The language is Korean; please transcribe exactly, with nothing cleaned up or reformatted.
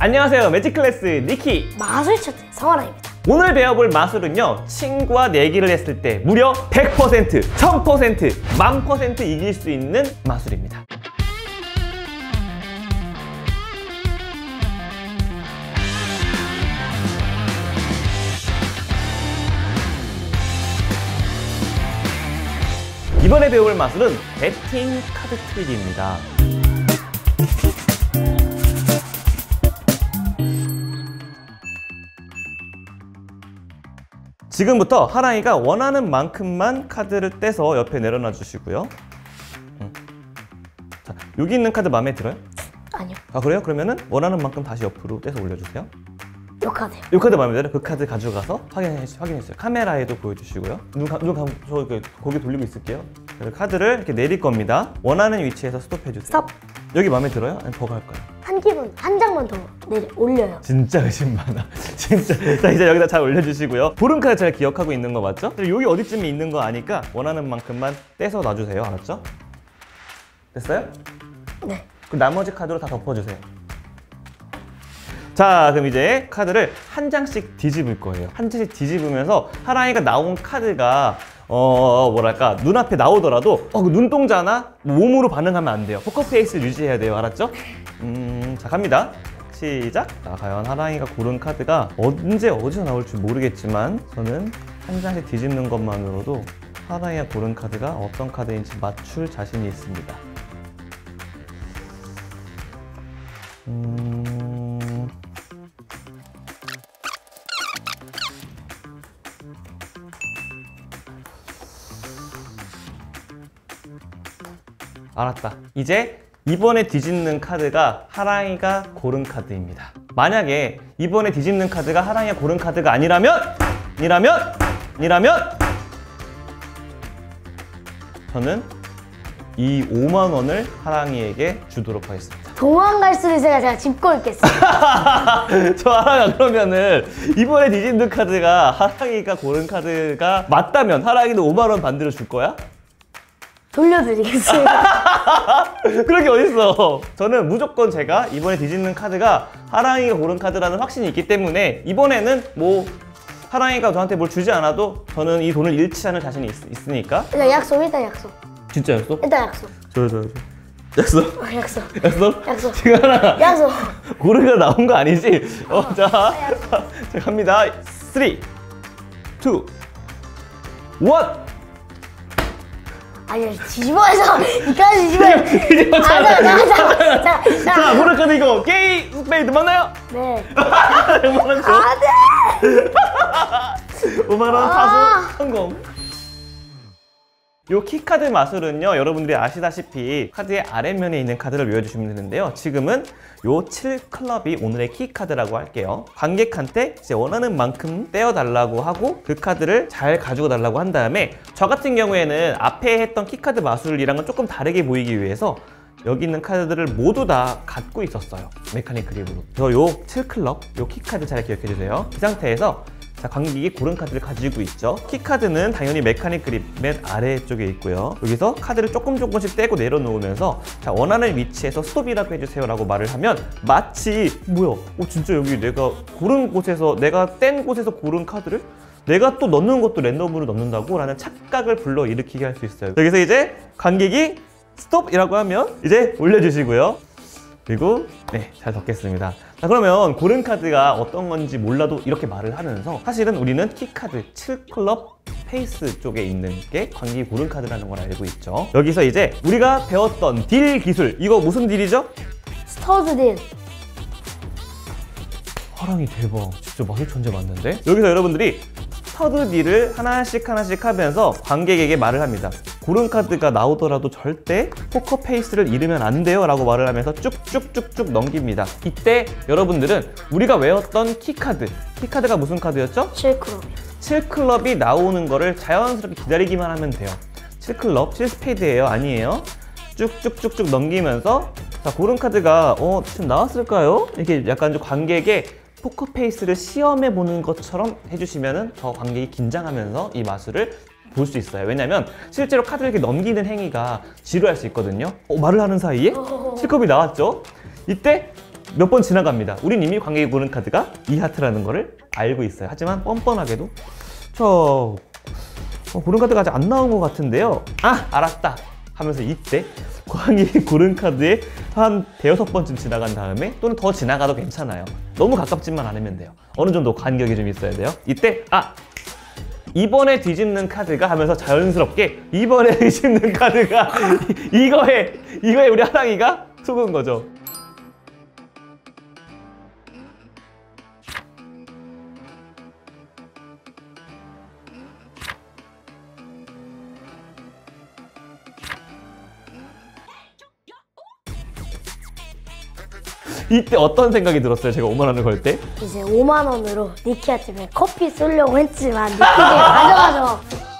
안녕하세요, 매직클래스 니키 마술 천재 성하나입니다. 오늘 배워볼 마술은요, 친구와 내기를 했을 때 무려 백 퍼센트, 천 퍼센트, 만 퍼센트 이길 수 있는 마술입니다. 이번에 배워볼 마술은 베팅 카드 트릭입니다. 지금부터 하랑이가 원하는 만큼만 카드를 떼서 옆에 내려놔 주시고요. 응. 자, 여기 있는 카드 마음에 들어요? 아니요. 아, 그래요? 그러면은 원하는 만큼 다시 옆으로 떼서 올려주세요. 요 카드요. 이 카드 마음에 들어요? 그 카드 가져가서 확인해, 확인해주세요. 카메라에도 보여주시고요. 눈, 감, 눈 감, 저 고개 돌리고 있을게요. 카드를 이렇게 내릴 겁니다. 원하는 위치에서 스톱해주세요. 스톱. 여기 마음에 들어요? 아니면 더 갈까요? 한 기분 한 장만 더 내려 올려요. 진짜 의심 많아. 진짜. 자, 이제 여기다 잘 올려주시고요. 고른 카드 잘 기억하고 있는 거 맞죠? 여기 어디쯤에 있는 거 아니까 원하는 만큼만 떼서 놔주세요. 알았죠? 됐어요? 네. 그럼 나머지 카드로 다 덮어주세요. 자, 그럼 이제 카드를 한 장씩 뒤집을 거예요. 한 장씩 뒤집으면서 하랑이가 나온 카드가 어 뭐랄까 눈앞에 나오더라도 어, 그 눈동자나 몸으로 반응하면 안 돼요. 포커페이스를 유지해야 돼요. 알았죠? 음, 자, 갑니다. 시작! 자, 과연 하랑이가 고른 카드가 언제 어디서 나올지 모르겠지만 저는 한 장씩 뒤집는 것만으로도 하랑이가 고른 카드가 어떤 카드인지 맞출 자신이 있습니다. 음... 알았다. 이제 이번에 뒤집는 카드가 하랑이가 고른 카드입니다. 만약에 이번에 뒤집는 카드가 하랑이가 고른 카드가 아니라면 이라면 이라면 저는 이 오만 원을 하랑이에게 주도록 하겠습니다. 도망갈 수도 있어요. 제가 짚고 있겠습니다. 저 하랑아, 그러면은 이번에 뒤집는 카드가 하랑이가 고른 카드가 맞다면 하랑이는 오만 원 반대로 줄 거야? 돌려드리겠습니다. 그런 게 어딨어. 저는 무조건 제가 이번에 뒤집는 카드가 하랑이가 고른 카드라는 확신이 있기 때문에 이번에는 뭐 하랑이가 저한테 뭘 주지 않아도 저는 이 돈을 잃지 않을 자신이 있, 있으니까. 일단 약속, 일단 약속. 진짜 약속? 일단 약속. 저, 저, 저. 약속? 어, 약속. 약속? 약속. 지금 하나 약속. 고르가 나온 거 아니지? 어, 자, 자, 갑니다. 삼, 이, 일. 아니, 뒤집어서 이까지 뒤집어야 뒤집어. 아, 자, 자, 자, 자, 자. 자, 고른 카드 이거 게임 스페이드 맞나요? 네. 오만 원 줘. 아, 네. 오만 원 아. 타수 성공. 요 키카드 마술은요, 여러분들이 아시다시피 카드의 아랫면에 있는 카드를 외워주시면 되는데요. 지금은 요 칠 클럽이 오늘의 키카드라고 할게요. 관객한테 이제 원하는 만큼 떼어달라고 하고 그 카드를 잘 가지고 달라고 한 다음에 저 같은 경우에는 앞에 했던 키카드 마술이랑은 조금 다르게 보이기 위해서 여기 있는 카드들을 모두 다 갖고 있었어요. 메카닉 그립으로. 그래서 요 칠 클럽, 요 키카드 잘 기억해주세요. 이 상태에서 자, 관객이 고른 카드를 가지고 있죠. 키카드는 당연히 메카닉 그립 맨 아래쪽에 있고요. 여기서 카드를 조금 조금씩 떼고 내려놓으면서 자, 원하는 위치에서 스톱이라고 해주세요 라고 말을 하면 마치 뭐야? 어, 진짜 여기 내가 고른 곳에서 내가 뗀 곳에서 고른 카드를 내가 또 넣는 것도 랜덤으로 넣는다고? 라는 착각을 불러일으키게 할 수 있어요. 여기서 이제 관객이 스톱이라고 하면 이제 올려주시고요. 그리고 네, 잘 덮겠습니다. 자, 그러면 고른 카드가 어떤 건지 몰라도 이렇게 말을 하면서 사실은 우리는 키카드 칠 클럽 페이스 쪽에 있는 게 관객이 고른 카드라는 걸 알고 있죠. 여기서 이제 우리가 배웠던 딜 기술, 이거 무슨 딜이죠? 스터드 딜. 하랑이 대박, 진짜 마술 천재 맞는데? 여기서 여러분들이 스터드 딜을 하나씩 하나씩 하면서 관객에게 말을 합니다. 고른 카드가 나오더라도 절대 포커 페이스를 잃으면 안 돼요 라고 말을 하면서 쭉쭉쭉쭉 넘깁니다. 이때 여러분들은 우리가 외웠던 키카드, 키카드가 무슨 카드였죠? 칠 클럽. 칠 클럽이 나오는 거를 자연스럽게 기다리기만 하면 돼요. 칠 클럽, 칠 스페이드예요? 아니에요? 쭉쭉쭉쭉 넘기면서 자, 고른 카드가 어, 지금 나왔을까요? 이렇게 약간 좀 관객의 포커페이스를 시험해보는 것처럼 해주시면 더 관객이 긴장하면서 이 마술을 볼 수 있어요. 왜냐면 실제로 카드를 이렇게 넘기는 행위가 지루할 수 있거든요. 어, 말을 하는 사이에 칠 컵이 나왔죠? 이때 몇 번 지나갑니다. 우린 이미 관객이 고른 카드가 이 하트라는 거를 알고 있어요. 하지만 뻔뻔하게도 저 어, 고른 카드가 아직 안 나온 것 같은데요. 아, 알았다 하면서 이때 관객이 고른 카드에 한 대여섯 번쯤 지나간 다음에 또는 더 지나가도 괜찮아요. 너무 가깝지만 않으면 돼요. 어느 정도 간격이 좀 있어야 돼요. 이때 아, 이번에 뒤집는 카드가 하면서 자연스럽게 이번에 뒤집는 카드가 이거에 이거에 우리 하랑이가 속은 거죠. 이때 어떤 생각이 들었어요? 제가 오만 원을 걸 때? 이제 오만 원으로 니키아 집에 커피 쏠려고 했지만 니키가 가져가서